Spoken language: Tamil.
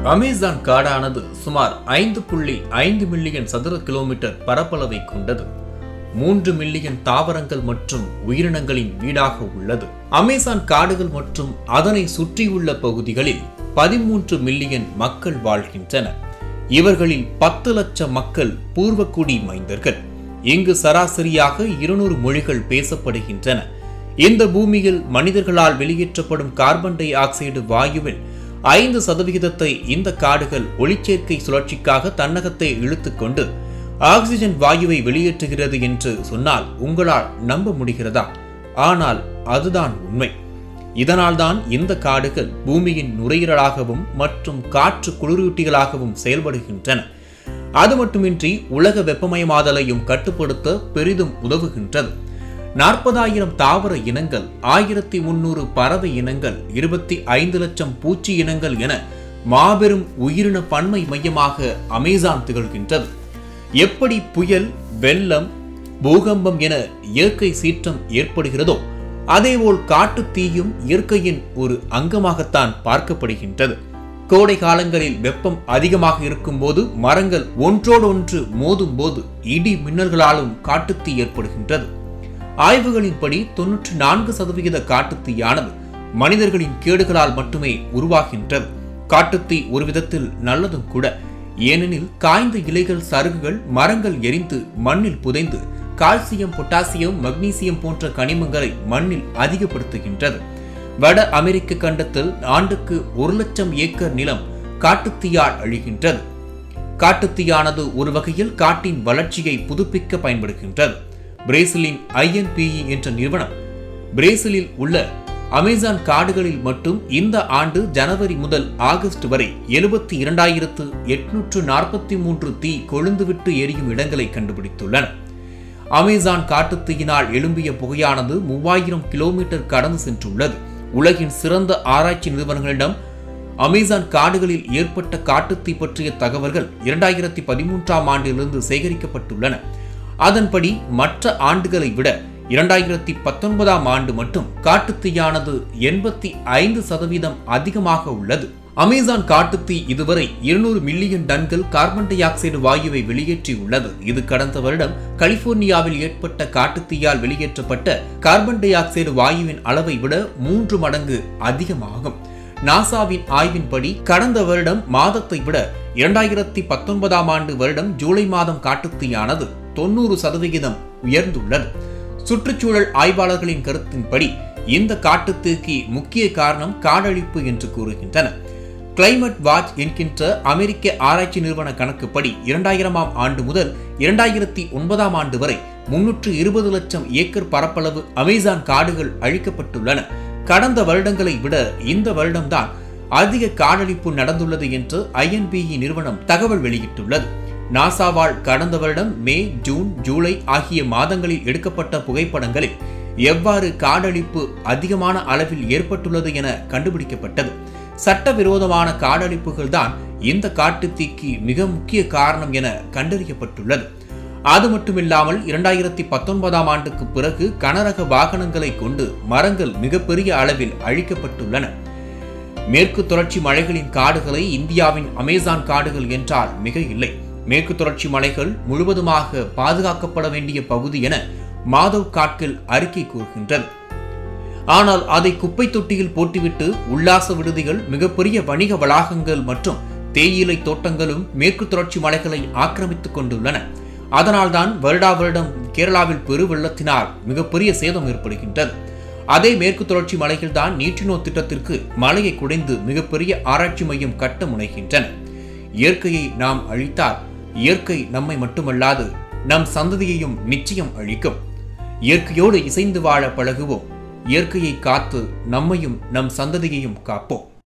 அமேசான் காடானது சுமார் 5.5 மில்லியன் சதுர கிலோமீட்டர் பரப்பளவை கொண்டது. 3 மில்லியன் தாவரங்கள் மற்றும் உயிரினங்களின் வீடாக உள்ளது. அமேசான் காடுகள் மற்றும் அதனை சுற்றியுள்ள பகுதிகளில் 13 மில்லியன் மக்கள் வாழ்கின்றனர். இவர்களில் 10 லட்சம் மக்கள் பூர்வக்குடி மைந்தர்கள். இங்கு சராசரியாக 200 மொழிகள் பேசப்படுகின்றன. இந்த பூமியில் மனிதர்களால் வெளியேற்றப்படும் கார்பன் டை ஆக்சைடு வாயுவில் 5% இந்த காடுகள் ஒளிச்சேர்க்கை சுழற்சிக்காக தன்னகத்தை இழுத்துக்கொண்டு ஆக்சிஜன் வாயுவை வெளியேற்றுகிறது என்று சொன்னால் உங்களால் நம்ப முடிகிறதா? ஆனால் அதுதான் உண்மை. இதனால்தான் இந்த காடுகள் பூமியின் நுரையீரலாகவும் மற்றும் காற்று குளிரூட்டிகளாகவும் செயல்படுகின்றன. அது மட்டுமின்றி உலக வெப்பமயமாதலையும் கட்டுப்படுத்த பெரிதும் உதவுகின்றது. 40,000 தாவர இனங்கள், 1300 பறவை இனங்கள், 25 லட்சம் பூச்சி இனங்கள் என மாபெரும் உயிரின பன்மை மையமாக அமேசான் திகழ்கின்றது. எப்படி புயல், வெள்ளம், பூகம்பம் என இயற்கை சீற்றம் ஏற்படுகிறதோ அதேபோல் காட்டு தீயும் இயற்கையின் ஒரு அங்கமாகத்தான் பார்க்கப்படுகின்றது. கோடை காலங்களில் வெப்பம் அதிகமாக இருக்கும் போது மரங்கள் ஒன்றோடொன்று மோதும் போது இடி மின்னல்களாலும் காட்டுத்தீ ஏற்படுகின்றது. ஆய்வுகளின்படி 94% காட்டுத்தீயானது மனிதர்களின் கேடுகளால் மட்டுமே உருவாகின்றது. காட்டுத்தீ ஒரு விதத்தில் நல்லதும் கூட. ஏனெனில் காய்ந்த இலைகள், சருகுகள், மரங்கள் எரிந்து மண்ணில் புதைந்து கால்சியம், பொட்டாசியம், மக்னீசியம் போன்ற கனிமங்களை மண்ணில் அதிகப்படுத்துகின்றது. வட அமெரிக்க கண்டத்தில் ஆண்டுக்கு 1 லட்சம் ஏக்கர் நிலம் காட்டுத்தீயால் அழிகின்றது. காட்டுத்தீயானது ஒரு வகையில் காட்டின் வளர்ச்சியை புதுப்பிக்க பயன்படுகின்றது. பிரேசிலின் INPE என்ற நிறுவனம் பிரேசிலில் உள்ள அமேசான் காடுகளில் மட்டும் இந்த ஆண்டு ஜனவரி முதல் ஆகஸ்ட் வரை 72,843 தீ கொழுந்துவிட்டு எரியும் இடங்களை கண்டுபிடித்துள்ளன. அமேசான் காட்டுத்தீயினால் எழும்பிய புகையானது 3000 கிலோமீட்டர் கடந்து சென்றுள்ளது. உலகின் சிறந்த ஆராய்ச்சி நிறுவனங்களிடம் அமேசான் காடுகளில் ஏற்பட்ட காட்டுத்தீ பற்றிய தகவல்கள் 2013ஆம் ஆண்டிலிருந்து சேகரிக்கப்பட்டுள்ளன. அதன்படி மற்ற ஆண்டுகளை விட 2019ஆம் ஆண்டு மட்டும் காட்டுத்தீயானது 85% அதிகமாக உள்ளது. அமேசான் காட்டுத்தீ இதுவரை 200 மில்லியன் டன்கள் கார்பன் டை ஆக்சைடு வாயுவை வெளியேற்றியுள்ளது. இது கடந்த வருடம் கலிபோர்னியாவில் ஏற்பட்ட காட்டுத்தீயால் வெளியேற்றப்பட்ட கார்பன் டை ஆக்சைடு வாயுவின் அளவை விட 3 மடங்கு அதிகமாகும். நாசாவின் ஆய்வின்படி கடந்த வருடம் மாதத்தை விட 2019ஆம் ஆண்டு வருடம் ஜூலை மாதம் காட்டுத்தீயானது 90% உயர்ந்துள்ளது. சுற்றுச்சூழல் ஆய்வாளர்களின் கருத்தின்படி இந்த காட்டுத்தீக்கு முக்கிய காரணம் காடழிப்பு என்று கூறுகின்றனர். கிளைமேட் வாட்ச் என்கின்ற அமெரிக்க ஆராய்ச்சி நிறுவன கணக்குப்படி 2000ஆம் ஆண்டு முதல் 2009ஆம் ஆண்டு வரை 320 லட்சம் ஏக்கர் பரப்பளவு அமேசான் காடுகள் அழிக்கப்பட்டுள்ளன. கடந்த வருடங்களை விட இந்த வருடம்தான் அதிக காடழிப்பு நடந்துள்ளது என்று INPE நிறுவனம் தகவல் வெளியிட்டுள்ளது. நாசாவால் கடந்த வருடம் மே, ஜூன், ஜூலை ஆகிய மாதங்களில் எடுக்கப்பட்ட புகைப்படங்களில் எவ்வாறு காடழிப்பு அதிகமான அளவில் ஏற்பட்டுள்ளது என கண்டுபிடிக்கப்பட்டது. சட்டவிரோதமான காடழிப்புகள் தான் இந்த காட்டுத்தீக்கு மிக முக்கிய காரணம் என கண்டறியப்பட்டுள்ளது. அது மட்டுமில்லாமல் 2019ஆம் ஆண்டுக்கு பிறகு கனரக வாகனங்களை கொண்டு மரங்கள் மிகப்பெரிய அளவில் அழிக்கப்பட்டுள்ளன. மேற்கு தொடர்ச்சி மலைகளின் காடுகளை இந்தியாவின் அமேசான் காடுகள் என்றால் மிக இல்லை. மேற்கு தொடர்ச்சி மலைகள் முழுவதுமாக பாதுகாக்கப்பட வேண்டிய பகுதி என மாதவ் காட்கில் அறிக்கை கூறுகின்றது. ஆனால் அதை குப்பை தொட்டியில் போட்டுவிட்டு உல்லாச விடுதிகள், மிகப்பெரிய வணிக வளாகங்கள் மற்றும் தேயிலை தோட்டங்களும் மேற்கு தொடர்ச்சி மலைகளை ஆக்கிரமித்துக் கொண்டுள்ளன. அதனால்தான் வருடா வருடம் கேரளாவில் பெரு வெள்ளத்தினால் மிகப்பெரிய சேதம் ஏற்படுகின்றது. அதே மேற்கு தொடர்ச்சி மலைகள் தான் நீற்றினோ திட்டத்திற்கு மலையை குடைந்து மிகப்பெரிய ஆராய்ச்சி மையம் கட்ட முனைகின்றன. இயற்கையை நாம் அழித்தால் இயற்கை நம்மை மட்டுமல்லாது நம் சந்ததியையும் நிச்சயம் அழிக்கும். இயற்கையோடு இசைந்து வாழ பழகுவோம். இயற்கையை காத்து நம்மையும் நம் சந்ததியையும் காப்போம்.